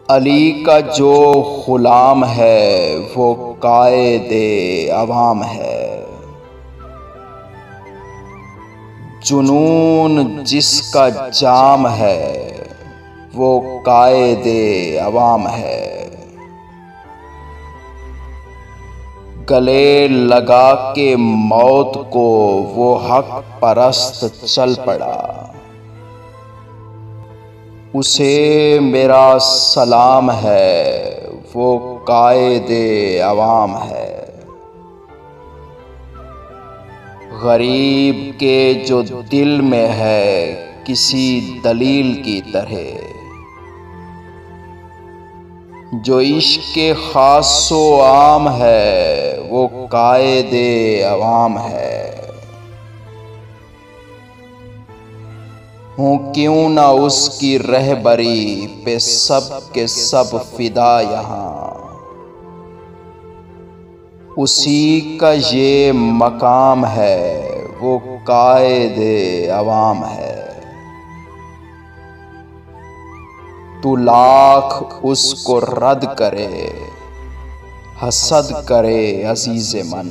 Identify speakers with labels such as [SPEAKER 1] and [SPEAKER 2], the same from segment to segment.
[SPEAKER 1] अली का जो ग़ुलाम है वो कायदे अवाम है। जुनून जिसका जाम है वो कायदे अवाम है। गले लगा के मौत को वो हक परस्त चल पड़ा। उसे मेरा सलाम है वो कायदे अवाम है। गरीब के जो दिल में है किसी दलील की तरह, जो इश्क़े ख़ासो आम है वो कायदे अवाम है। हूँ क्यों ना उसकी रहबरी पे सब के सब फिदा यहाँ, उसी का ये मकाम है वो कायदे अवाम है। तू लाख उसको रद्द करे, हसद करे अज़ीज़े मन,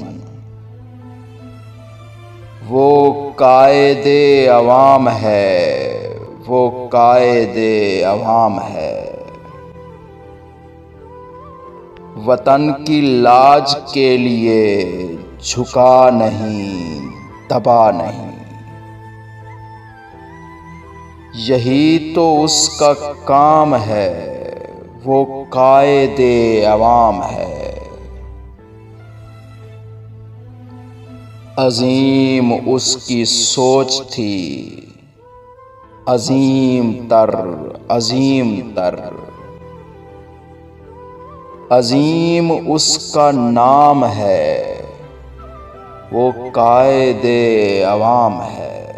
[SPEAKER 1] वो कायदे अवाम है, वो कायदे अवाम है। वतन की लाज के लिए झुका नहीं, दबा नहीं, यही तो उसका काम है वो कायदे अवाम है। अजीम उसकी सोच थी, अजीम तर, अजीम तर, अजीम उसका नाम है वो कायदे अवाम है।